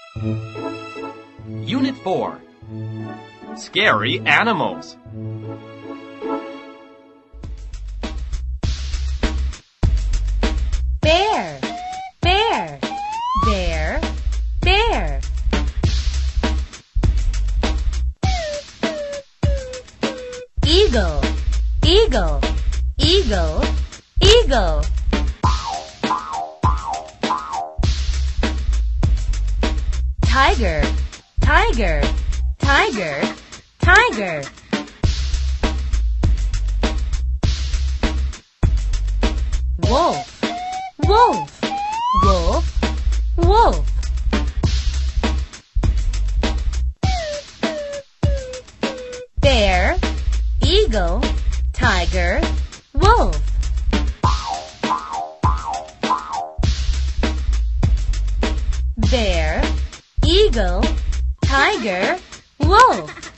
Unit 4. Scary animals. Bear, bear, bear, bear. Eagle, eagle, eagle, eagle. Tiger, tiger, tiger, tiger. Wolf, wolf, wolf, wolf. Bear, eagle, tiger, wolf. Bear, eagle, tiger, wolf.